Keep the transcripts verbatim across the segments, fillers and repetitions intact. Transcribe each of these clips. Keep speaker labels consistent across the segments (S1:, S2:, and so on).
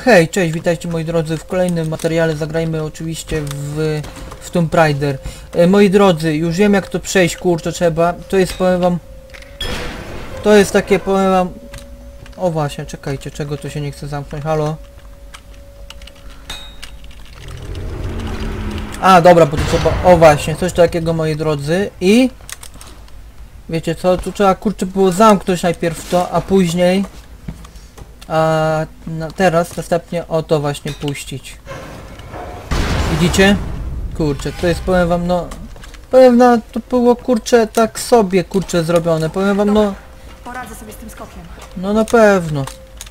S1: hej, cześć, witajcie moi drodzy w kolejnym materiale. Zagrajmy oczywiście w, w Tomb Raider. E, moi drodzy, już wiem jak to przejść, kurczę, trzeba. To jest, powiem wam... To jest takie, powiem wam... O właśnie, czekajcie, czego tu się nie chce zamknąć, halo? A, dobra, bo tu trzeba... O właśnie, coś takiego moi drodzy i... Wiecie co, tu trzeba kurczę było zamknąć najpierw to, a później... A no, teraz następnie o to właśnie puścić. Widzicie? Kurczę, to jest, powiem wam, no... Powiem wam, to było kurczę tak sobie kurczę zrobione, powiem wam, no...
S2: Poradzę sobie z tym skokiem.
S1: No na pewno.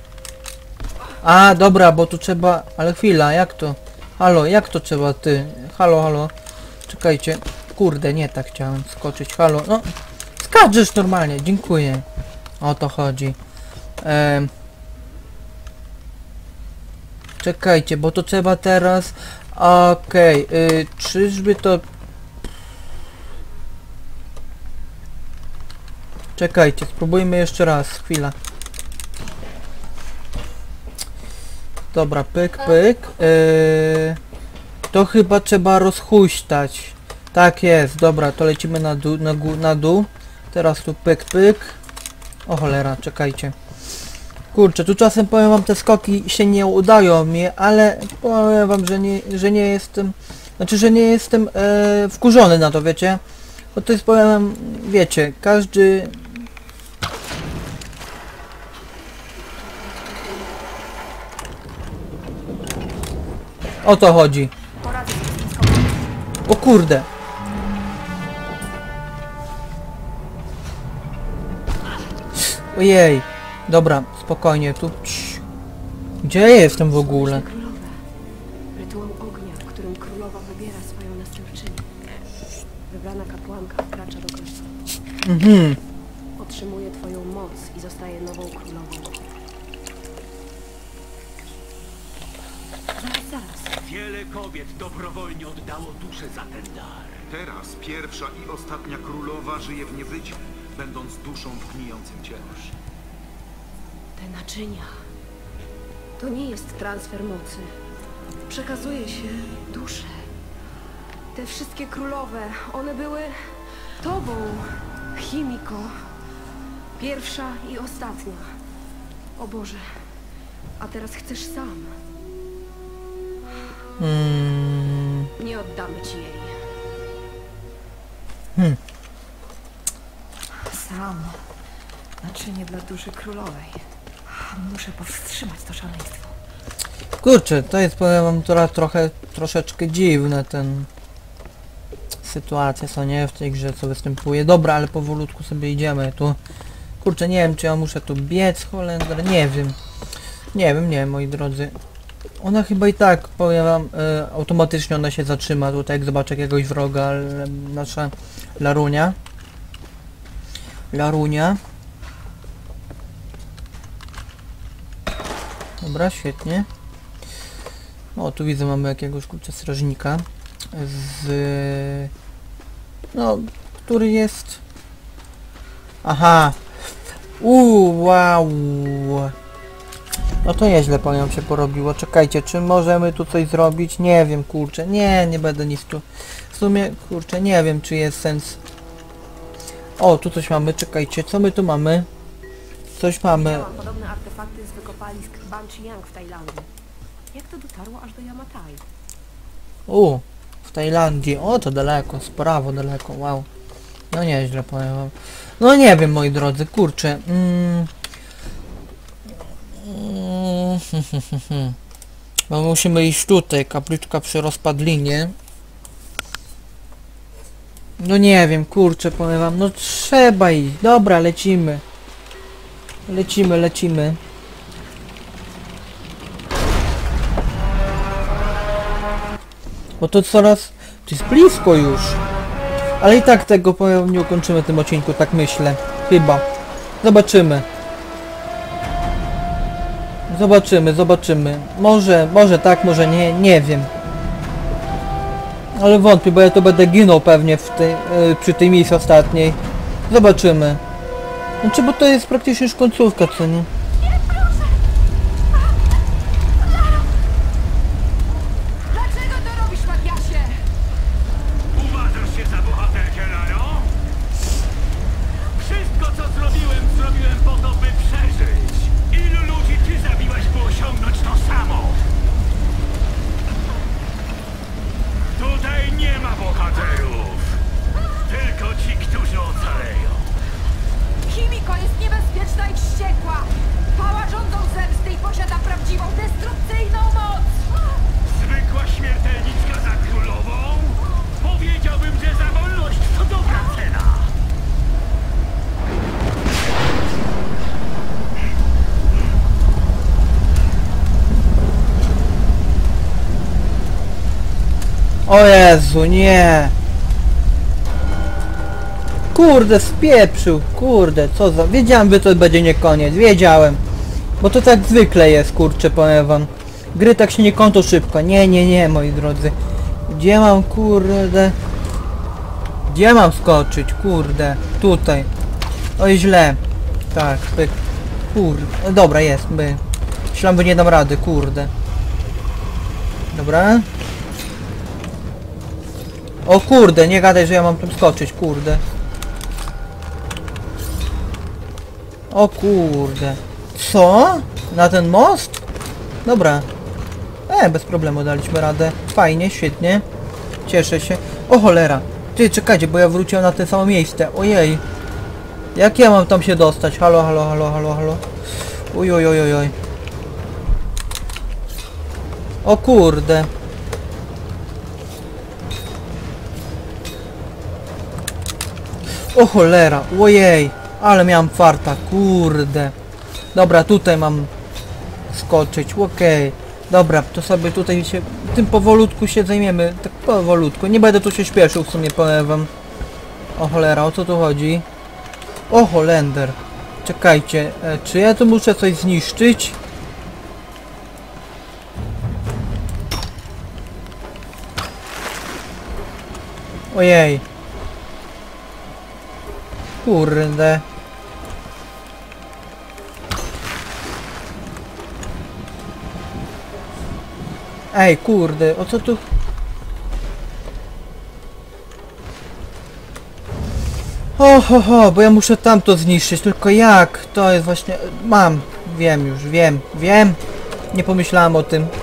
S1: A, dobra, bo tu trzeba... Ale chwila, jak to? Halo, jak to trzeba, ty? Halo, halo. Czekajcie. Kurde, nie tak chciałem skoczyć, halo, no... Skaczesz normalnie, dziękuję. O to chodzi. Ehm... Czekajcie, bo to trzeba teraz... Okej, okay, yy, czyżby to... Czekajcie, spróbujmy jeszcze raz, chwila. Dobra, pyk, pyk. Yy, to chyba trzeba rozhuśtać. Tak jest, dobra, to lecimy na dół, na, gó na dół. Teraz tu pyk, pyk. O cholera, czekajcie. Kurczę, tu czasem powiem wam, te skoki się nie udają mi, ale powiem wam, że nie, że nie jestem... Znaczy, że nie jestem e, wkurzony na to, wiecie? Bo to jest, powiem wam, wiecie, każdy... O to chodzi. O kurde. Ojej. Dobra, spokojnie, tu... Cii. Gdzie ja jestem w ogóle?
S2: Rytuał ognia, w którym królowa wybiera swoją następczynię. Wybrana kapłanka wkracza do kościoła.
S1: Mhm.
S2: Otrzymuje twoją moc i zostaje nową królową. Zaraz, zaraz.
S3: Wiele kobiet dobrowolnie oddało duszę za ten dar.
S4: Teraz pierwsza i ostatnia królowa żyje w niebycie, będąc duszą w gnijącym ciele.
S2: Te naczynia. To nie jest transfer mocy. Przekazuje się duszę. Te wszystkie królowe, one były tobą, Chimiko. Pierwsza i ostatnia. O Boże, a teraz chcesz sam.
S1: Hmm.
S2: Nie oddamy ci jej.
S1: Hmm.
S5: Sam. Naczynie dla duszy królowej. Muszę powstrzymać to szaleństwo.
S1: Kurczę, to jest, powiem wam, teraz trochę, troszeczkę dziwne ten... Sytuacja, co nie, w tej grze, co występuje. Dobra, ale powolutku sobie idziemy tu. Kurczę, nie wiem, czy ja muszę tu biec, Holender, nie wiem. Nie wiem, nie wiem, moi drodzy. Ona chyba i tak, powiem wam, y, automatycznie ona się zatrzyma tutaj, jak zobaczę jakiegoś wroga, ale nasza Larunia. Larunia. Dobra, świetnie. O, tu widzę, mamy jakiegoś kurczę strażnika. Z... No, który jest... Aha. Uuu, wow. No to nieźle, powiem, się porobiło. Czekajcie, czy możemy tu coś zrobić? Nie wiem, kurczę. Nie, nie będę nic tu... W sumie, kurczę, nie wiem, czy jest sens... O, tu coś mamy, czekajcie, co my tu mamy? Coś mamy...
S2: Widziałam podobne artefakty z wykopalisk Banchiang w Tajlandii. Jak to dotarło aż do Yamatai?
S1: U, w Tajlandii. O, to daleko, sprawo daleko, wow. No nieźle, powiem wam. No nie wiem, moi drodzy, kurczę. Mm. Mm. Bo musimy iść tutaj, kapliczka przy rozpadlinie. No nie wiem, kurczę, powiem wam, no trzeba iść. Dobra, lecimy. Lecimy, lecimy. Bo to coraz... To jest blisko już. Ale i tak tego, powiem, nie ukończymy w tym odcinku, tak myślę. Chyba. Zobaczymy. Zobaczymy, zobaczymy. Może, może tak, może nie, nie wiem. Ale wątpię, bo ja to będę ginął pewnie w tej, yy, przy tej misji ostatniej. Zobaczymy. Znaczy, bo to jest praktycznie już końcówka, co nie? O Jezu, nie! Kurde, spieprzył, kurde, co za... Wiedziałem, że to będzie nie koniec, wiedziałem. Bo to tak zwykle jest, kurczę, powiem wam. Gry tak się nie kończą szybko, nie, nie, nie, moi drodzy. Gdzie mam, kurde... Gdzie mam skoczyć, kurde? Tutaj. Oj, źle. Tak, pyk. Kurde, no dobra, jest, by. Myślałem, że nie dam rady, kurde. Dobra. O kurde, nie gadaj, że ja mam tam skoczyć, kurde. O kurde. Co? Na ten most? Dobra. E, bez problemu daliśmy radę. Fajnie, świetnie. Cieszę się. O cholera. Ty, czekajcie, bo ja wróciłem na to samo miejsce. Ojej. Jak ja mam tam się dostać? Halo, halo, halo, halo, halo. Oj, oj, oj, oj, oj. O kurde. O cholera, ojej. Ale miałem farta, kurde. Dobra, tutaj mam skoczyć, okej. Dobra, to sobie tutaj się... Tym powolutku się zajmiemy. Tak powolutku. Nie będę tu się śpieszył w sumie, powiem wam. O cholera, o co tu chodzi? O Holender. Czekajcie, e, czy ja tu muszę coś zniszczyć? Ojej. Kurde. Ej, kurde, o co tu... O, ho, ho, bo ja muszę tamto zniszczyć, tylko jak? To jest właśnie... Mam, wiem już, wiem, wiem. Nie pomyślałem o tym.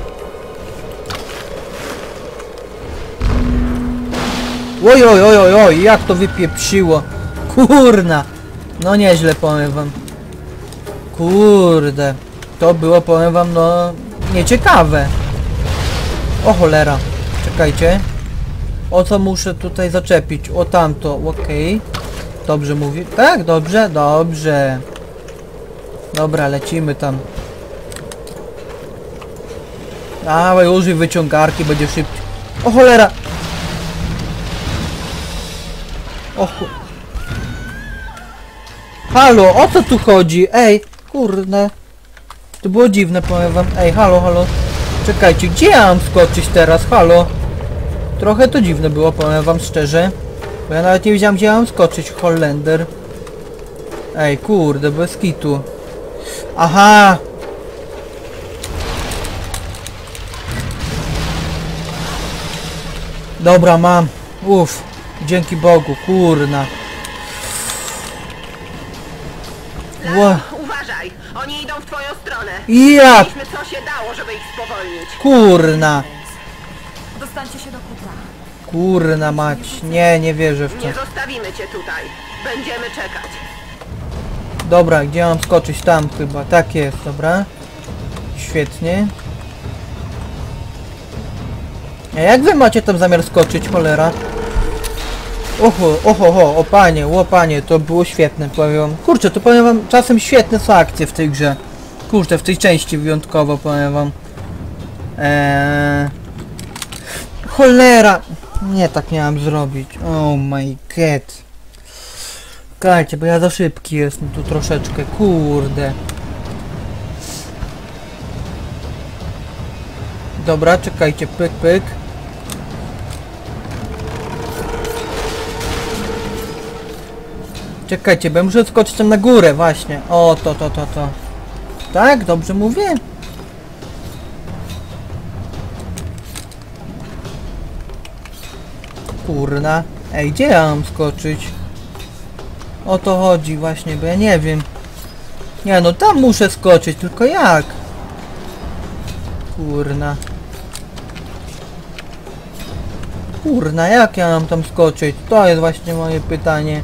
S1: Oj, oj, oj, oj, oj, jak to wypieprzyło. Kurna. No nieźle, powiem wam. Kurde. To było, powiem wam, no... nieciekawe. O cholera. Czekajcie. O co muszę tutaj zaczepić? O tamto, okej. Okay. Dobrze mówi. Tak, dobrze, dobrze. Dobra, lecimy tam. Dawaj, użyj wyciągarki, będzie szybciej. O cholera! O chu... Halo, o co tu chodzi? Ej, kurde. To było dziwne, powiem wam. Ej, halo, halo. Czekajcie, gdzie ja mam skoczyć teraz? Halo. Trochę to dziwne było, powiem wam szczerze. Bo ja nawet nie wiedziałem, gdzie ja mam skoczyć, Holender. Ej, kurde, bez kitu. Aha! Dobra, mam. Uff. Dzięki Bogu, kurna. Ła.
S6: Uważaj! Oni idą w twoją stronę!
S1: Ja!
S6: Mieliśmy co się dało, żeby ich spowolnić.
S1: Kurna.
S5: Dostańcie się do kutra.
S1: Kurna mać. Nie, nie wierzę w to.
S6: Nie zostawimy cię tutaj. Będziemy czekać.
S1: Dobra, gdzie mam skoczyć? Tam chyba. Tak jest, dobra. Świetnie. A jak wy macie tam zamiar skoczyć, cholera? Oho, oho, oho, o panie, o panie, to było świetne, powiem. Kurczę, to powiem wam, czasem świetne są akcje w tej grze. Kurczę, w tej części wyjątkowo, powiem wam. Eee... Cholera! Nie tak miałem zrobić. Oh my god. Słuchajcie, bo ja za szybki jestem tu troszeczkę, kurde. Dobra, czekajcie, pyk, pyk. Czekajcie, bo ja muszę skoczyć tam na górę, właśnie. O, to, to, to, to. Tak? Dobrze mówię? Kurna. Ej, gdzie ja mam skoczyć? O to chodzi właśnie, bo ja nie wiem. Nie no, tam muszę skoczyć, tylko jak? Kurna. Kurna, jak ja mam tam skoczyć? To jest właśnie moje pytanie.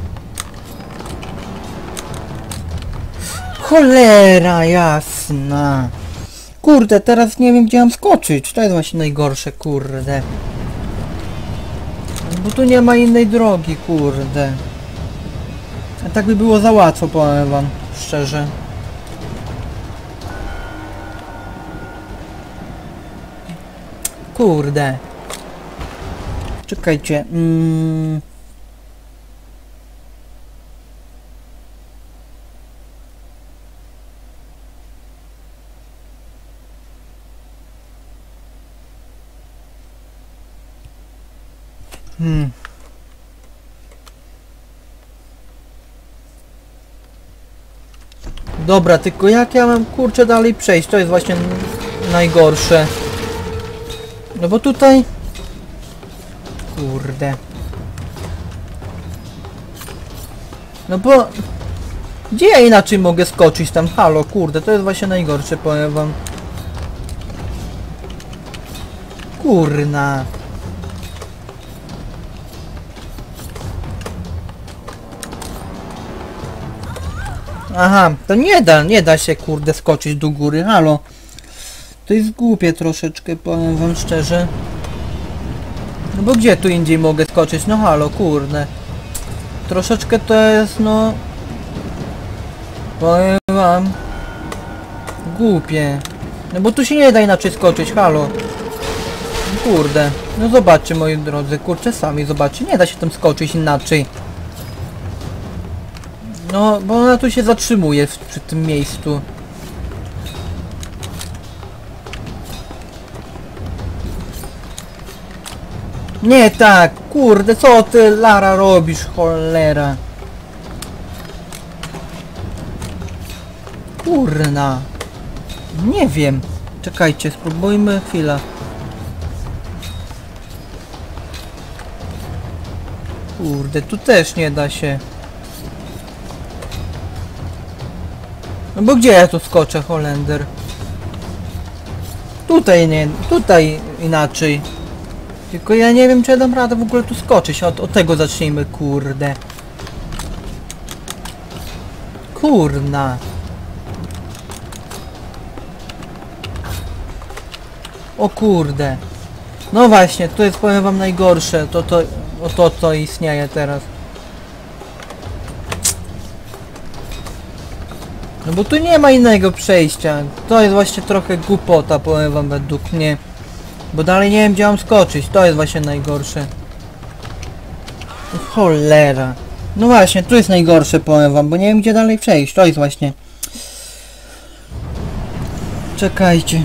S1: Cholera jasna. Kurde, teraz nie wiem, gdzie mam skoczyć. To jest właśnie najgorsze, kurde. Bo tu nie ma innej drogi, kurde. A tak by było za łatwo, powiem wam, szczerze. Kurde. Czekajcie. Mm. Hmm. Dobra, tylko jak ja mam kurczę dalej przejść? To jest właśnie n- najgorsze. No bo tutaj... Kurde. No bo... Gdzie ja inaczej mogę skoczyć tam? Halo, kurde, to jest właśnie najgorsze, powiem wam. Kurna. Aha, to nie da, nie da się kurde skoczyć do góry, halo. To jest głupie troszeczkę, powiem wam szczerze. No bo gdzie tu indziej mogę skoczyć? No halo, kurde. Troszeczkę to jest, no... Powiem wam... Głupie. No bo tu się nie da inaczej skoczyć, halo. Kurde. No zobaczcie, moi drodzy, kurczę, sami zobaczcie, nie da się tam skoczyć inaczej. No, bo ona tu się zatrzymuje w, przy tym miejscu. Nie tak, kurde, co ty Lara robisz, cholera. Kurna. Nie wiem. Czekajcie, spróbujmy chwilę. Kurde, tu też nie da się. No bo gdzie ja tu skoczę, Holender? Tutaj nie, tutaj inaczej. Tylko ja nie wiem, czy ja dam radę w ogóle tu skoczyć. Od, od tego zacznijmy, kurde. Kurna. O kurde. No właśnie, to jest, powiem wam, najgorsze. To to, o to, co istnieje teraz. No bo tu nie ma innego przejścia. To jest właśnie trochę głupota, powiem wam, według mnie. Bo dalej nie wiem, gdzie mam skoczyć. To jest właśnie najgorsze. Cholera. No właśnie, tu jest najgorsze, powiem wam, bo nie wiem, gdzie dalej przejść. To jest właśnie... Czekajcie.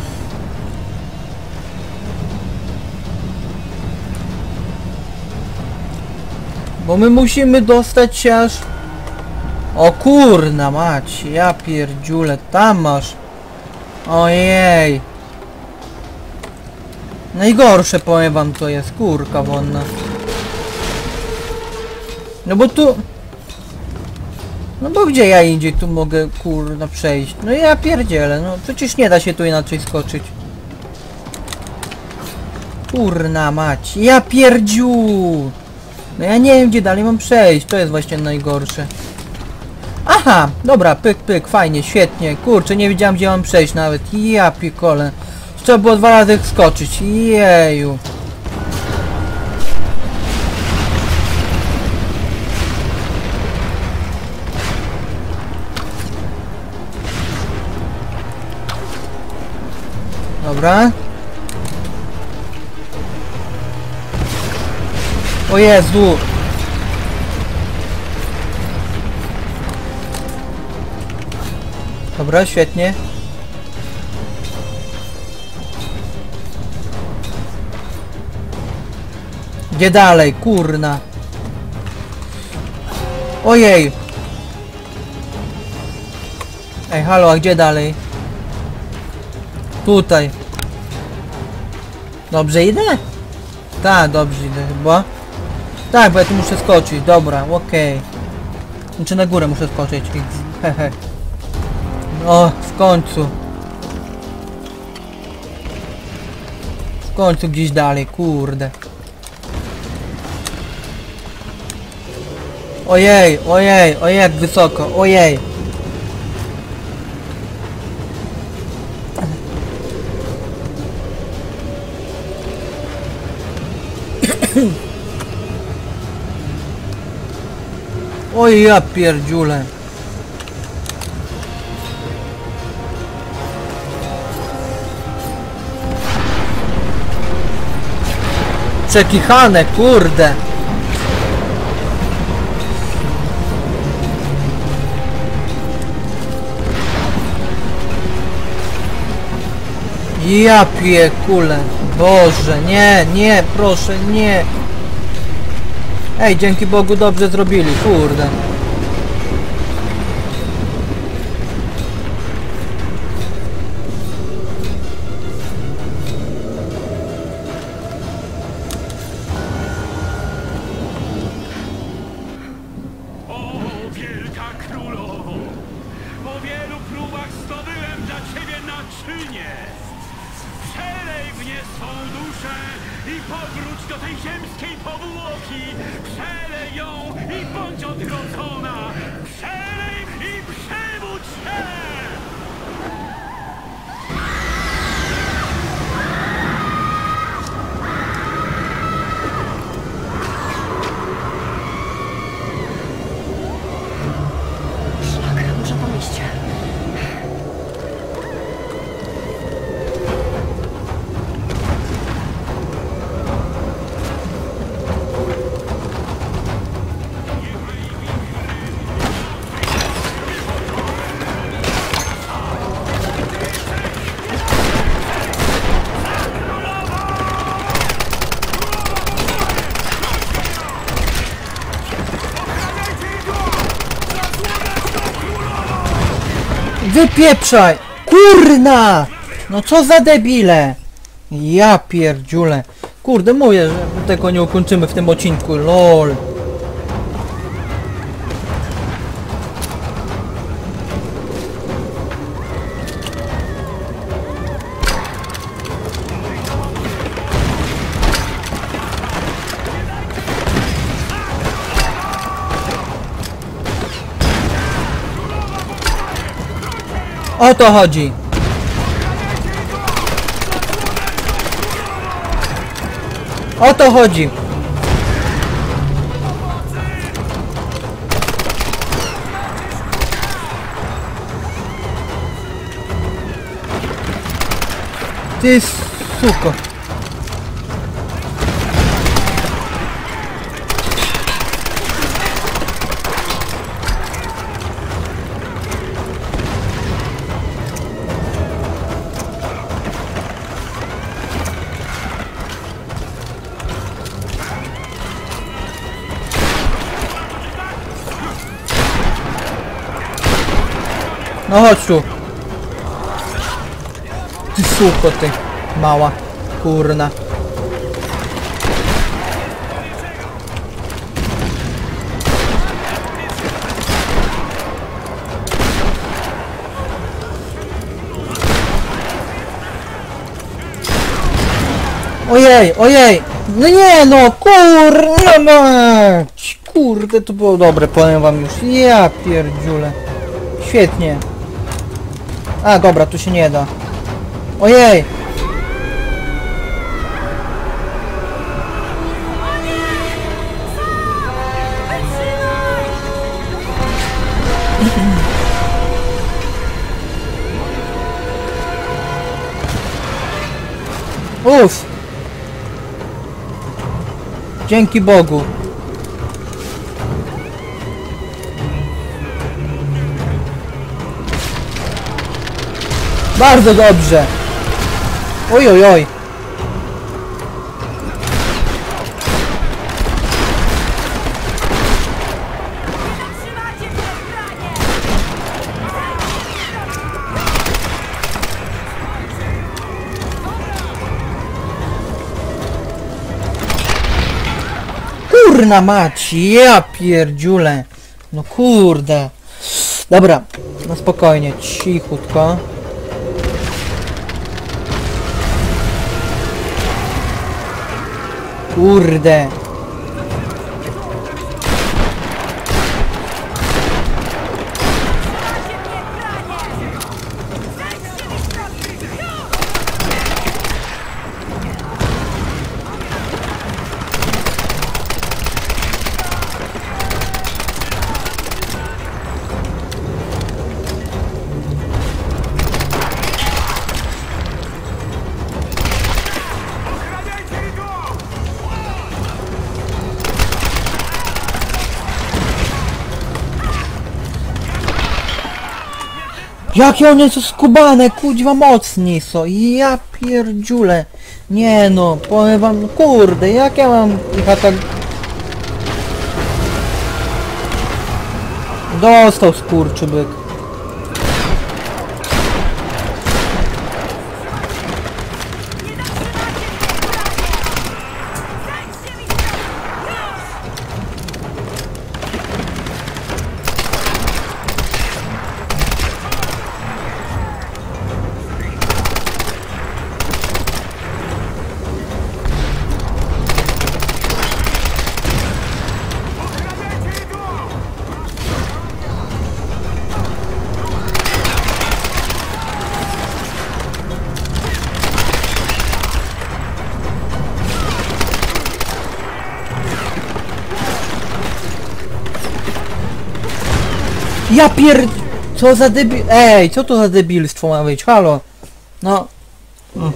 S1: Bo my musimy dostać się aż... O kurna mać, ja pierdziule, tam masz. Ojej. Najgorsze, powiem wam, to jest, kurka wonna. No bo tu... No bo gdzie ja indziej tu mogę, kurna, przejść? No ja pierdzielę, no przecież nie da się tu inaczej skoczyć. Kurna mać, ja pierdziu. No ja nie wiem, gdzie dalej mam przejść, to jest właśnie najgorsze. Aha, dobra, pyk, pyk, fajnie, świetnie. Kurczę, nie wiedziałem, gdzie mam przejść nawet. Ja pikole. Trzeba było dwa razy skoczyć. Jeju. Dobra. O Jezu. Dobra, świetnie. Gdzie dalej? Kurna. Ojej. Ej, halo, a gdzie dalej? Tutaj. Dobrze idę? Tak, dobrze idę chyba. Tak, bo ja tu muszę skoczyć. Dobra, okej. Okay. Znaczy na górę muszę skoczyć. Hehe. O, w końcu. W końcu gdzieś dalej, kurde. Ojej, ojej, ojej, jak wysoko, ojej. Oj, ja pierdziule. przekichane, kurde. Ja piekule. Boże, nie, nie, proszę, nie. Ej, dzięki Bogu dobrze zrobili, kurde.
S3: O, wielka królowo! Po wielu próbach zdobyłem dla ciebie naczynie! Przelej w nie swą duszę i powróć do tej ziemskiej powłoki! Przelej ją i bądź odrodzona! Przelej i przebudź się!
S2: Szlak, muszę po mieście.
S1: Wypieprzaj! Kurna! No co za debile! Ja pierdziule. Kurde, mówię, że tego nie ukończymy w tym odcinku, lol. O to chodzi. O to chodzi. Ty suko. No chodź tu. Ty suko, ty mała kurna. Ojej, ojej. No nie no, kurna mać. Kurde, to było dobre, powiem wam już. Ja pierdziule. Świetnie. A, dobra, tu się nie da. Ojej! Uff! Dzięki Bogu. Bardzo dobrze. Oj, oj, oj. Kurna mać, ja pierdziule. No kurde. Dobra, no spokojnie, cichutko. Kurde. Jakie one są skubane, kuźwa mocni są. Ja pierdziule. Nie no, powiem wam, kurde, jak ja mam ich atak... Dostał skurczybyk. Ja pier... Co za debil... Ej, co to za debilstwo ma być? Halo? No... Mm.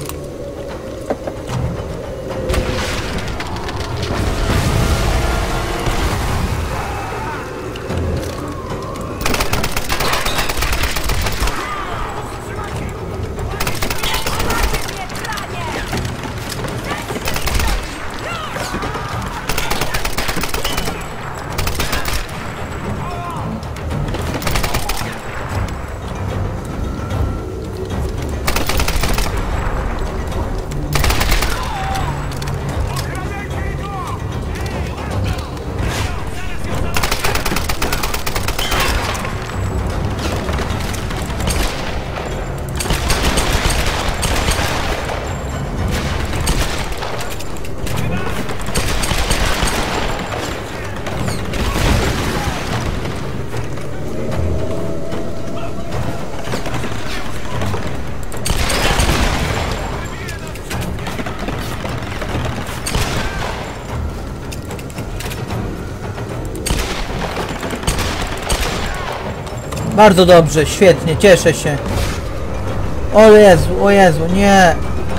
S1: Bardzo dobrze, świetnie, cieszę się. O Jezu, o Jezu, nie.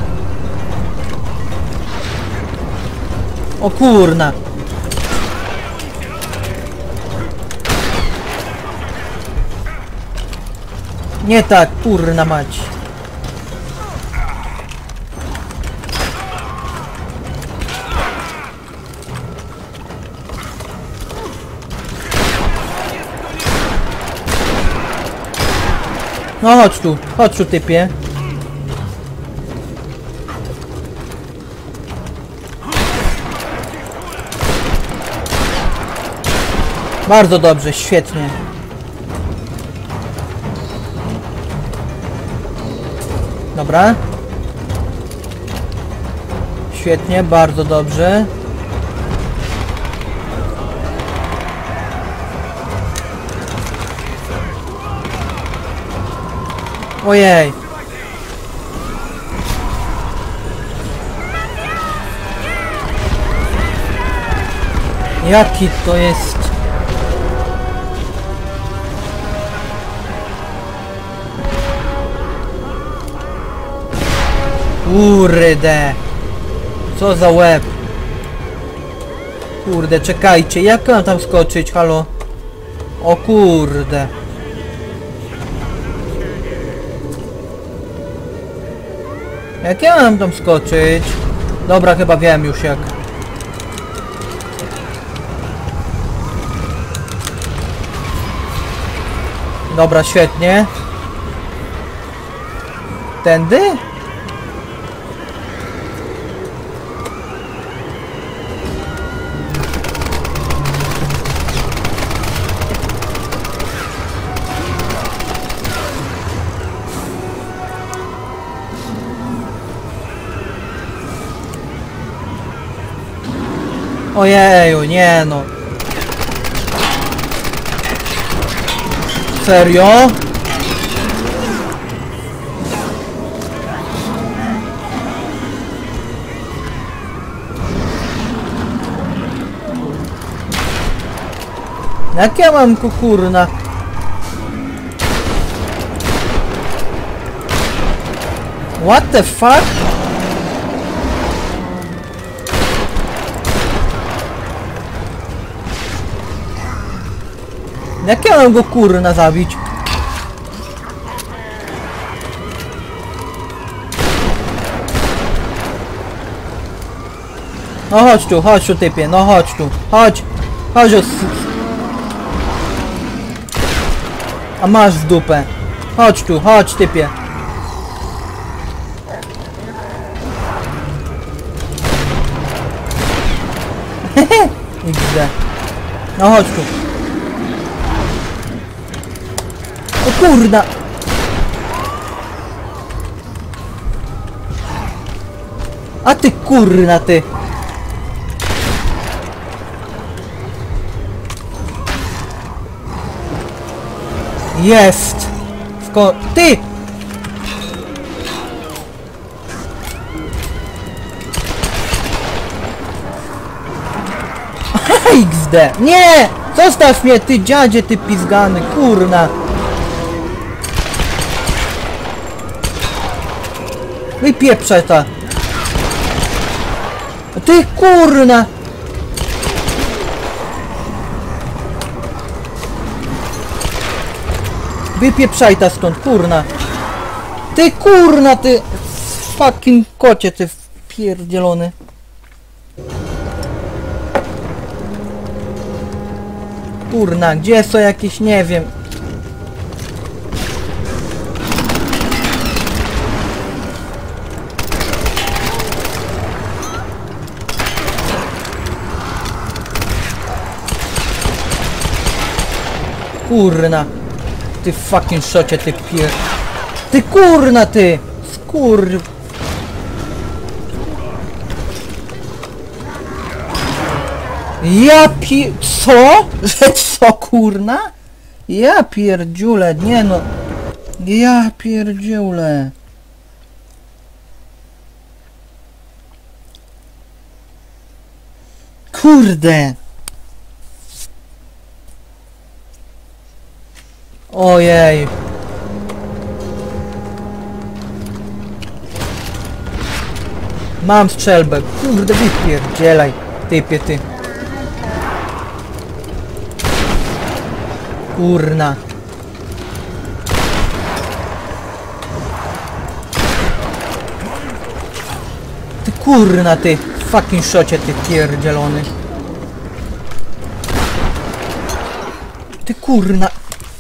S1: O kurna. Nie tak, kurna mać. No chodź tu, chodź tu typie. Bardzo dobrze, świetnie. Dobra. Świetnie, bardzo dobrze. Ojej. Jaki to jest? Kurde. Co za łeb. Kurde, czekajcie, jak mam tam skoczyć, halo? O kurde. Jak ja mam tam skoczyć? Dobra, chyba wiem już jak. Dobra, świetnie. Tędy? Ojeju, nie no. Serio? Jak ja mam kukurna? What the fuck? Jak ja mam go kurna zabić? No chodź tu, chodź tu typie, no chodź tu, chodź, chodź o... A masz w dupę. Chodź tu, chodź typie. Hehe, idę. No chodź tu. O kurda. A ty kurna ty. Jest. Sko... Ty! iks de. Nie! Zostaw mnie, ty dziadzie, ty pizgany, kurna. Wypieprzaj ta. Ty kurna. Wypieprzaj ta stąd, kurna. Ty kurna, ty fucking kocie, ty wpierdzielony. Kurna, gdzie są jakieś, nie wiem. Kurna. Ty fucking szocie, ty pier... Ty kurna, ty! Skur... Ja pi... Co? Że co, kurna? Ja pierdziule, nie no... Ja pierdziule. Kurde! Ojej. Mam strzelbę. Kurde, wypierdzielaj, typie ty. Kurna. Ty kurna, ty fucking szocie, ty pierdzielony. Ty kurna.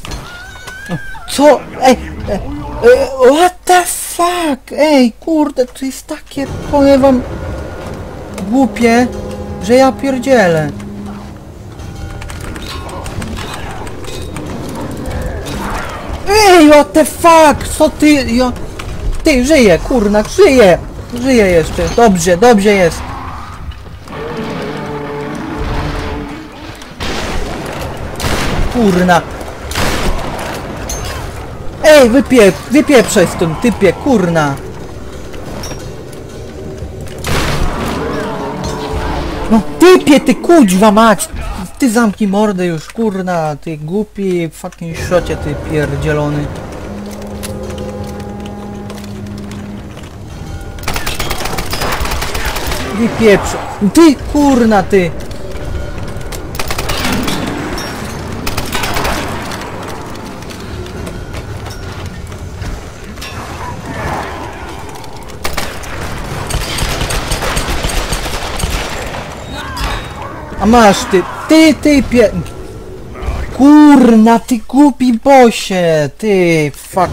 S1: Co? Ej, ej, ej, what the fuck? Ej, kurde, to jest takie, powiem wam, głupie, że ja pierdzielę. Ej, what the fuck? Co ty? Ja... Ty, żyje, kurna, żyje! Żyje jeszcze, dobrze, dobrze jest. Kurna. Ej, wypie... wypieprzaj stąd, typie, kurna. No, typie, ty kuźwa mać! Ty zamknij mordę już, kurna, ty głupi fucking szocie, ty pierdzielony. Wypieprzaj. Ty kurna, ty! A masz ty, ty, ty pie... Kurna, ty głupi bosie, ty, fuck.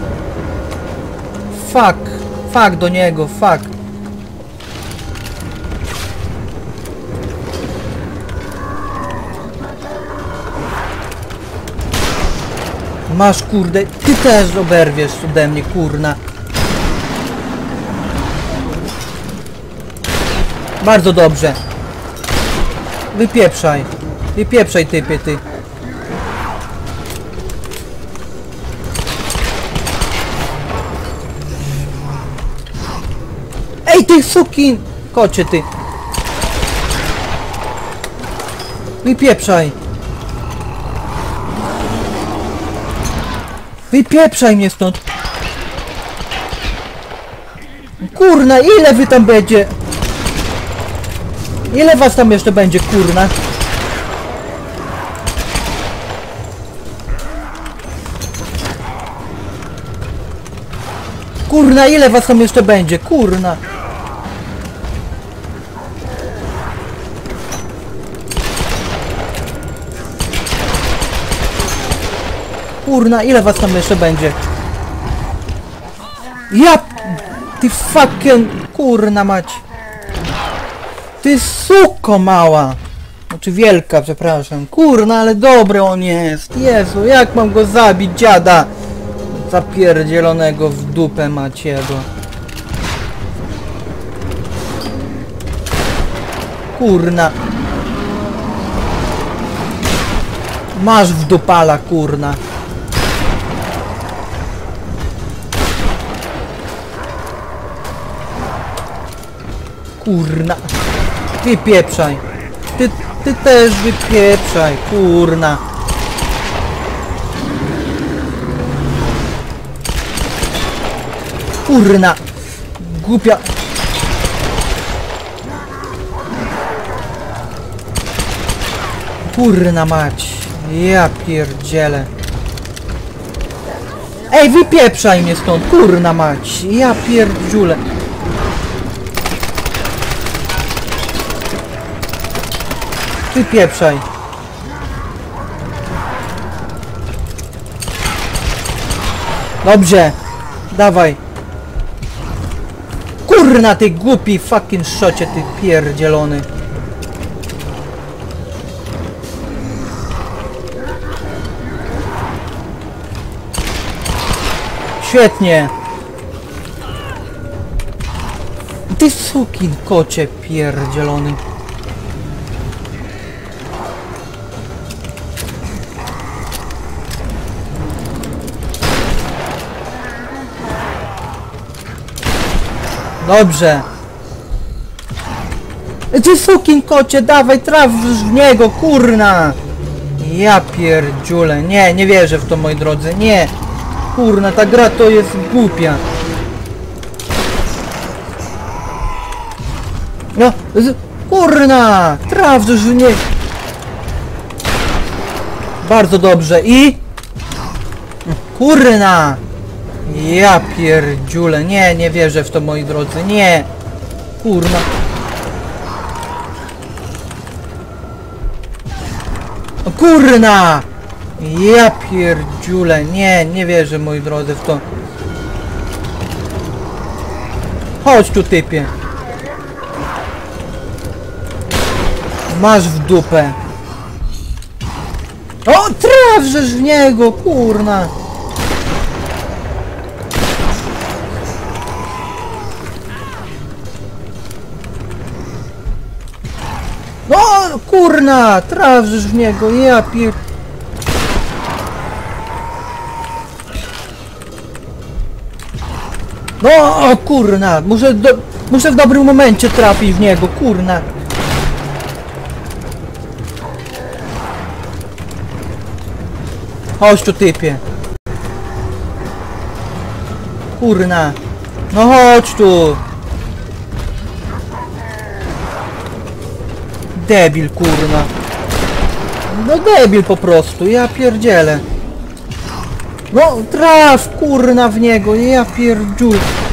S1: Fuck, fuck do niego, fuck. Masz, kurde, ty też oberwiesz ode mnie, kurna. Bardzo dobrze. Wypieprzaj. Wypieprzaj, typie, ty. Ej, ty sukin! Kocie, ty. Wypieprzaj. Wypieprzaj mnie stąd. Kurna, ile wy tam będzie? Ile was tam jeszcze będzie, kurna? Kurna, ile was tam jeszcze będzie, kurna? kurna, ile was tam jeszcze będzie? Ja... Ty fucking... Kurna mać. Ty suko mała. Znaczy wielka, przepraszam. Kurna, ale dobry on jest. Jezu, jak mam go zabić, dziada? Zapierdzielonego w dupę maciego. Kurna. Masz w dupala, kurna. Kurna. Wypieprzaj. Ty, ty też wypieprzaj, kurna. Kurna. Głupia. Kurna mać. Ja pierdzielę. Ej, wypieprzaj mnie stąd, kurna mać. Ja pierdziulę. Wypieprzaj. Dobrze. Dawaj. Kurna, ty głupi fucking szocie, ty pierdzielony. Świetnie. Ty sukin kocie pierdzielony. Dobrze. Ty sukin kocie, dawaj, traf w niego, kurna. Ja pierdziule. Nie, nie wierzę w to, moi drodzy, nie. Kurna, ta gra to jest głupia. No, z... kurna, traf w niego. Bardzo dobrze i... Kurna. Ja pierdziule, nie, nie wierzę w to, moi drodzy, nie. Kurna. O, kurna. Ja pierdziule, nie, nie wierzę, moi drodzy, w to. Chodź tu, typie. Masz w dupę. O, trafżesz w niego, kurna. No, kurna, trafżysz w niego, ja pier... No, kurna, muszę, do, muszę w dobrym momencie trafić w niego, kurna. Chodź tu, typie. Kurna. No chodź tu. Debil, kurna. No debil po prostu, ja pierdzielę. No traf, kurna, w niego, ja pierdziu.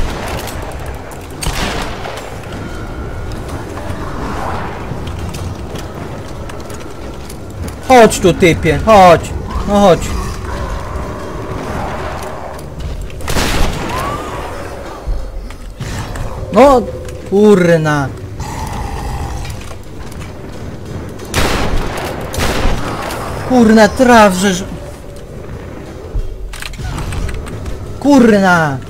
S1: Chodź tu, typie, chodź. No chodź. No, kurna. Kurna, trawżesz. Kurna.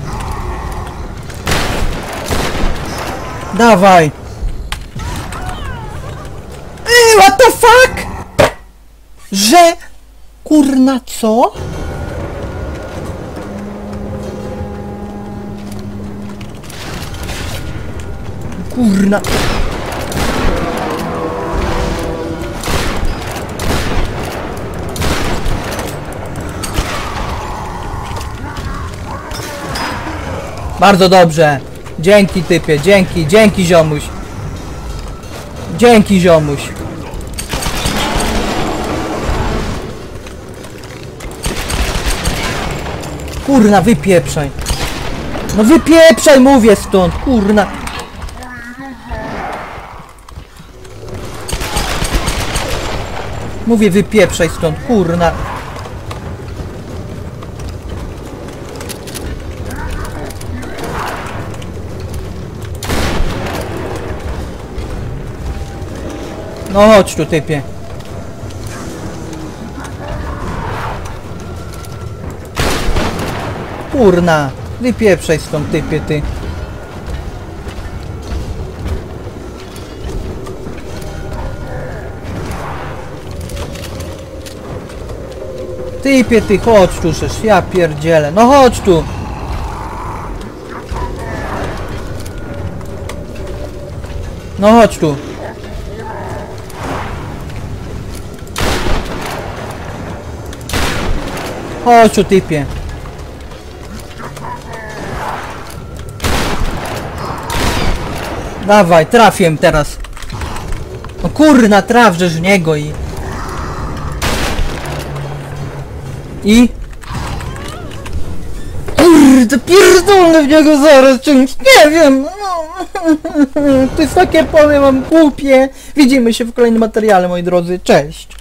S1: Dawaj. Ej, what the fuck? Że... Kurna, co? Kurna. Bardzo dobrze. Dzięki, typie, dzięki, dzięki, ziomuś. Dzięki, ziomuś. Kurna, wypieprzaj. No wypieprzaj, mówię stąd, kurna. Mówię, wypieprzaj stąd, kurna. No chodź tu, typie. Kurna, wypieprzaj stąd, typie, ty. Typie, ty, chodź tu, żeż, ja pierdzielę. No chodź tu. No chodź tu. Chodź tu, typie. Dawaj, trafię teraz. No kurna, trafżesz w niego i... I? Kurde, pierdolę w niego zaraz czymś, nie wiem. To jest takie, powiem wam, głupie. Widzimy się w kolejnym materiale, moi drodzy, cześć.